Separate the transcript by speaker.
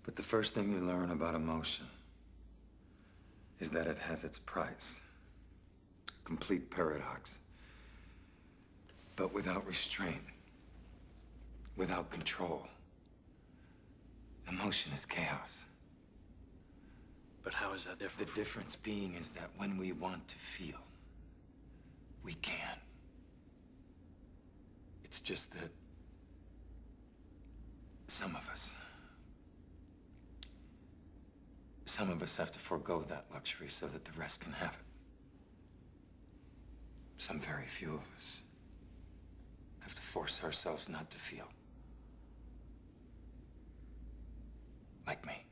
Speaker 1: But the first thing you learn about emotion is that it has its price. Complete paradox. But without restraint, without control, emotion is chaos.
Speaker 2: But how is that different?
Speaker 1: The difference being is that when we want to feel, we can. It's just that some of us have to forego that luxury so that the rest can have it. Some very few of us have to force ourselves not to feel. Like me.